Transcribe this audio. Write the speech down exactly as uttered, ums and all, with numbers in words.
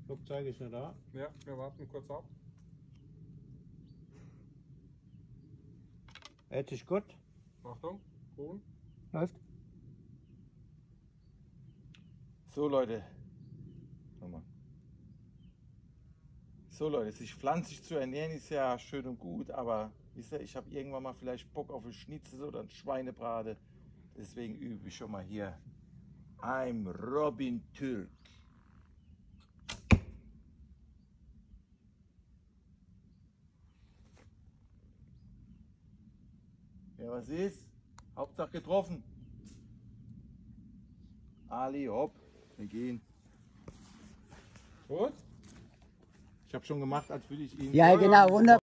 Flugzeug ist noch da. Ja, wir warten kurz ab. Jetzt ist gut. Achtung, Ton. Läuft. So Leute, nochmal. So Leute, sich pflanzlich zu ernähren ist ja schön und gut, aber wisst ihr, ich habe irgendwann mal vielleicht Bock auf ein Schnitzel oder ein Schweinebrate. Deswegen übe ich schon mal hier. I'm Robin Türk. Ja, was ist? Hauptsache getroffen. Ali, hopp, wir gehen. Gut. Ich habe schon gemacht, als würde ich ihn... Ja, genau, wunderbar.